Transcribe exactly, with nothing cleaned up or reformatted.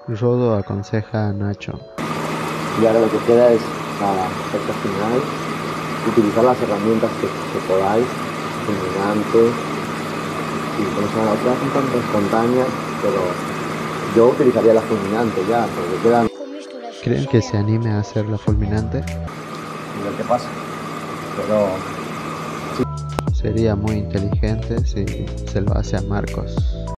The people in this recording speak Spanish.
Rodo aconseja a Nacho. Y ahora lo que queda es la recta final, utilizar las herramientas que, que podáis, fulminante, y como se llama, otras un tanto espontáneas, pero yo utilizaría la fulminante ya, porque quedan. ¿Creen que se anime a hacer la fulminante? Y ver qué pasa. Pero Sería muy inteligente si se lo hace a Marcos.